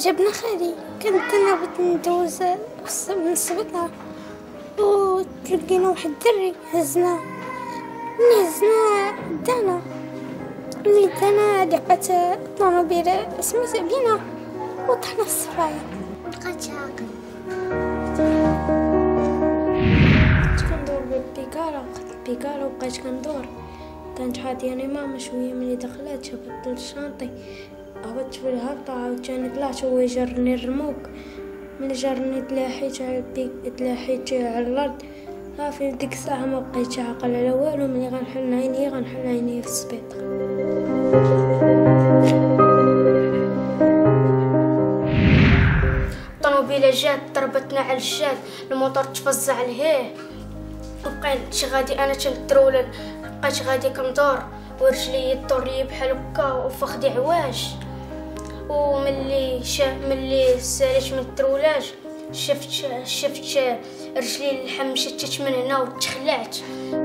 جابنا خالي، كنت انا بغيت ندوز من السبيطار وتلقينا واحد الدري هزنا دانا لقات الطوموبيل سميتها بينا وطحنا في الصفراير. بقيت عاقل كندور بالبيكارة وبقيت كندور. كانت حاطياني ماما شويه ملي دخلت شافت الشانطي هبطت في الهبطه عاوتاني طلعت هو جرني الرموك. ملي جرني تلاحيت على الارض صافي. ديك الساعه ما بقيتش عاقل على والو. ملي غنحل عيني في السبيطار. الطوموبيله جات ضربتنا على الجاد، الموتور تفزع لهيه وبقيت غادي انا تنترولل. بقيت غادي كندور ورجلي يدور لي بحال هكا وفخدي عواش. وملي ساليت من الترولاج شفت رجلي اللحم شتت من هنا وتخلعت.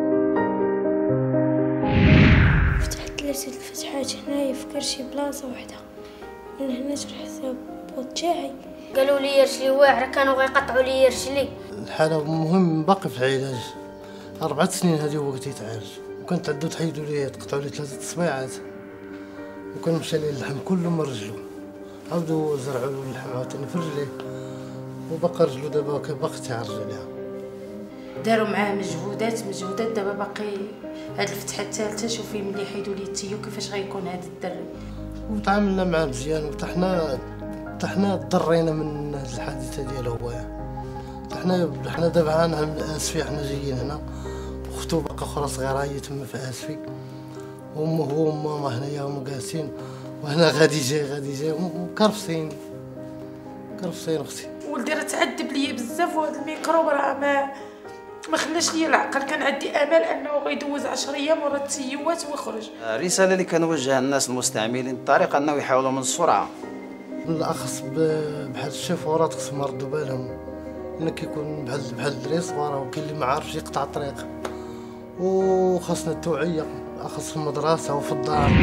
فتحت 3 الفتحات هنايا في كرشي بلاصه وحده. من هنا جرحت البوط تاعي. قالوا لي رجلي واعره، كانوا غيقطعوا لي رجلي. الحاله مهم باقي في العلاج. 4 سنين هذه هو وقت يتعالج، وكانت عندو تحيدوا ليه تقطعوا ليه 3 صبيعات، وكان مشى ليه اللحم كله من رجلو. عاودوا زرعوا له اللحم عاوتاني في رجليه، وبقى رجلو دابا باقي تعرج عليها. داروا معاه مجهودات دابا باقي هاد الفتحه الثالثه. شوفي ملي حيدوا ليه التيو كيفاش غيكون هاد الدري. وتعاملنا معاه مزيان، وحنا ضرينا من هاد الحادثه ديالو هوايا. حنا دابا نعمل اسفي. حنا جايين هنا اختو باقا اخرى صغيره هي تما في اسفي، وامه وماما هنايا هما جالسين، وهنا غادي جاي وكرفسين اختي. ولدي راه تعذب ليا بزاف، وهذا الميكروب راه ما خلاش ليا العقل. كان عندي امل انه غيدوز 10 ايام ورا التيوات ويخرج. الرساله اللي كنوجهها للناس المستعملين الطريق انه يحاولوا من السرعه، بالاخص بحال الشيفورات خصهم يردوا بالهم. الا كيكون بحال الدري صغار وكاين اللي ما عارفش يقطع الطريق، وخاصنا التوعيه اخص في المدرسه وفي الدار.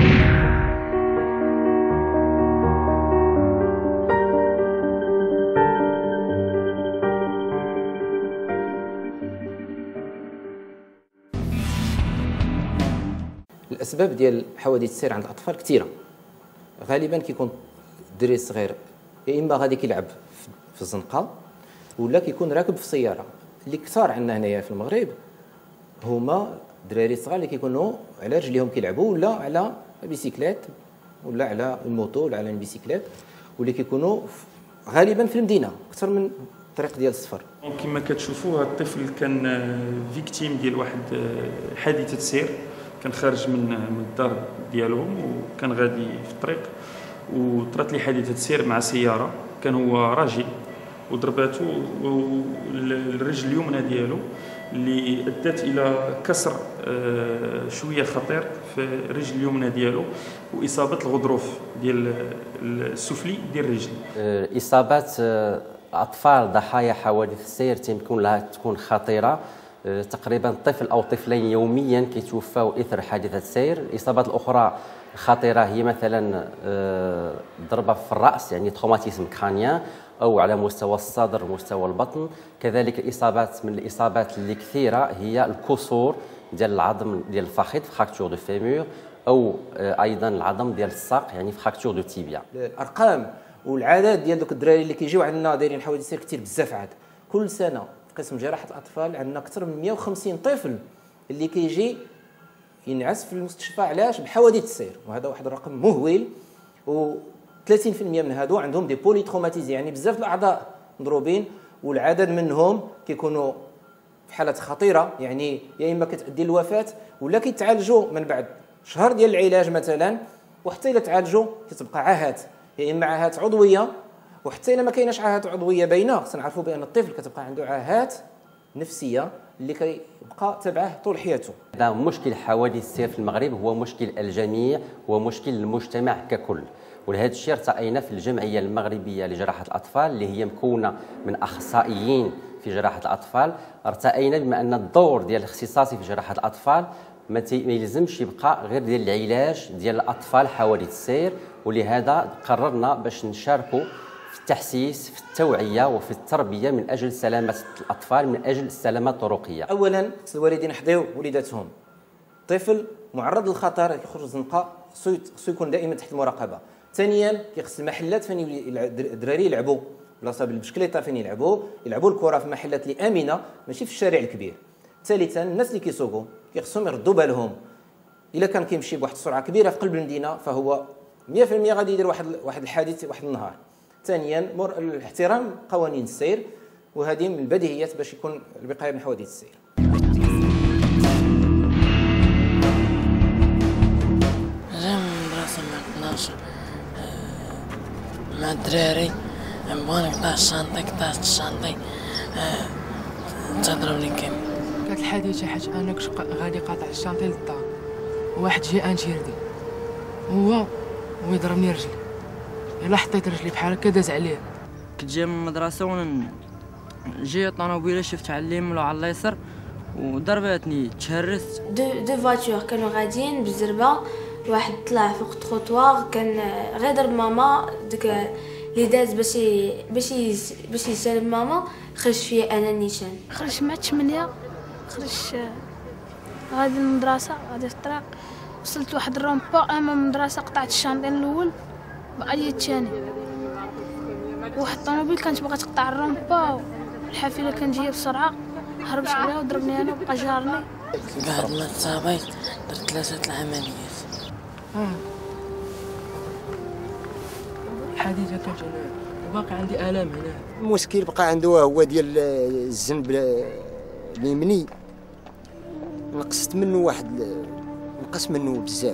الاسباب ديال حوادث السير عند الاطفال كثيره. غالبا كيكون الدري صغير يا اما غادي كيلعب في الزنقه ولا كيكون راكب في سياره. اللي كثار عندنا هنايا في المغرب هما الدراري الصغار اللي كيكونوا على رجليهم كيلعبوا، ولا على بيسيكليت، ولا على الموتو، ولا على البيسيكليت، واللي كيكونوا غالبا في المدينه اكثر من الطريق ديال السفر. كما كتشوفوا هذا الطفل كان فيكتيم ديال واحد حادثه سير. كان خارج من الدار ديالهم وكان غادي في الطريق، وطرات لي حادثه سير مع سياره. كان هو راجل وضرباتو الرجل اليمنى ديالو اللي ادت الى كسر شويه خطير في الرجل اليمنى ديالو، واصابه الغضروف ديال السفلي ديال الرجل. اصابات اطفال ضحايا حوادث السير تكون لها تكون خطيره. تقريبا طفل او طفلين يوميا كيتوفاو اثر حادثه السير. الاصابات الاخرى خطيره هي مثلا ضربه في الراس، يعني تروماتيزم كرانيان، او على مستوى الصدر ومستوى البطن. كذلك الاصابات من الاصابات اللي كثيره هي الكسور ديال العظم ديال الفخذ، فراكتور دو فيمور، او ايضا العظم ديال الساق، يعني فراكتور دو تيبيا. الارقام والعدد ديال دوك الدراري اللي كيجيو عندنا دايرين حوادث السير كثير بزاف. عاد كل سنه في قسم جراحه الاطفال عندنا اكثر من 150 طفل اللي كيجي ينعس في المستشفى. علاش؟ بحوادث السير، وهذا واحد الرقم مهول. و 30% من هادو عندهم دي بولي تروماتيزي، يعني بزاف الاعضاء مضروبين، والعدد منهم كيكونوا في حالات خطيره، يعني يا اما كتؤدي للوفاه ولا كيتعالجوا من بعد شهر ديال العلاج مثلا، وحتى الا تعالجوا كتبقى عاهات، يا اما عاهات عضويه، وحتى الا ما كايناش عاهات عضويه باينه خصنا نعرفوا بان الطفل كتبقى عنده عاهات نفسيه اللي كيبقى تبعه طول حياته. هذا مشكل حوادث السير في المغرب هو مشكل الجميع ومشكل المجتمع ككل، ولهذا الشيء ارتأينا في الجمعيه المغربيه لجراحه الاطفال اللي هي مكونه من اخصائيين في جراحه الاطفال. ارتأينا بما ان الدور ديال الاختصاصي في جراحه الاطفال ما يلزمش يبقى غير ديال العلاج ديال الاطفال حوادث السير، ولهذا قررنا باش نشاركوا في التحسيس، في التوعيه وفي التربيه من اجل سلامه الاطفال، من اجل السلامه الطرقيه. اولا خص الوالدين يحظيو وليداتهم. طفل معرض للخطر يخرج زنقه خصو يكون دائما تحت المراقبه. ثانيا كيخص المحلات فين الدراري يلعبوا بلاصه بالبشكليطه، فين يلعبوا الكره في محلات اللي امنه ماشي في الشارع الكبير. ثالثا الناس اللي كيسوقوا كيخصهم يردوا بالهم، الا كان كيمشي بواحد السرعه كبيره في قلب المدينه فهو 100% غادي يدير واحد الحادث واحد النهار. ثانيا الاحترام قوانين السير، وهذه من البديهيات باش يكون الوقايه من حوادث السير. المدرسة مع 12 مع الدراري بغا نقطع الشانطي، قطعت الشانطي تضربني كامل. كانت الحادثة حيت انا كنت غادي قاطع الشانطي للدار، وواحد جا انتيردي هو يضربني رجلي، الا حطيت رجلي بحال هكا داز عليه. كنت جاي من المدرسة وانا جاي طونوبيله شفت على اليمين ولا على اليسار وضربتني، تشهرست. دو فواتور كانوا غاديين بالزربه، واحد طلع فوق التخوطوار كان غير ضرب ماما، داك اللي داز باش يسالم ماما خرج فيا انا النيشان. خرج مع 8 خرج غادي للمدرسه، غادي في الطريق وصلت واحد الرومبا امام المدرسه، قطعت الشانطين الاول بقى الثاني، واحد الطوموبيل كانت باغا تقطع الرومبا والحافله كانت جايه بسرعه هربت عليها وضربني انا وبقى جارني. بعد ما تصابيت درت 3 العمليات. الحادثه كانت وباقي عندي الام هنا. المشكل بقى عنده هو ديال الجنب اليمني، نقصت منه نقص منه بزاف،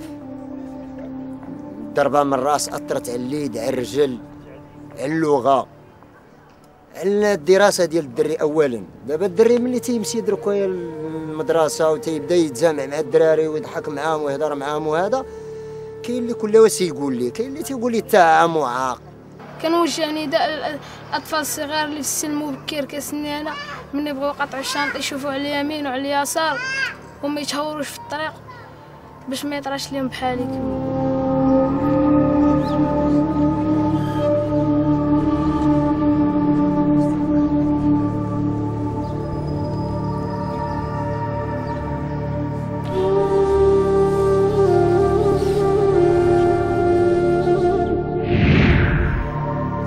ضربه من الراس اثرت على اليد، على الرجل، على اللغه، على الدراسه ديال الدري. اولا دابا الدري ملي تيمشي درك المدرسه وتيبدا يتجامع مع الدراري ويضحك معاهم ويهضر معاهم، وهذا كاين اللي كل واش يقول لي، كاين اللي تيقول لي تا معاق. كنوجه نداء الاطفال الصغار اللي في السن المبكر كسني انا، من يبغوا يقطعوا الشانطي يشوفوا على اليمين وعلى اليسار وما يتهوروش في الطريق باش ما يطراش لهم بحالي.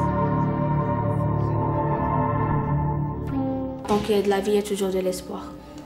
Donc il y a de la vie, il y a toujours de l'espoir.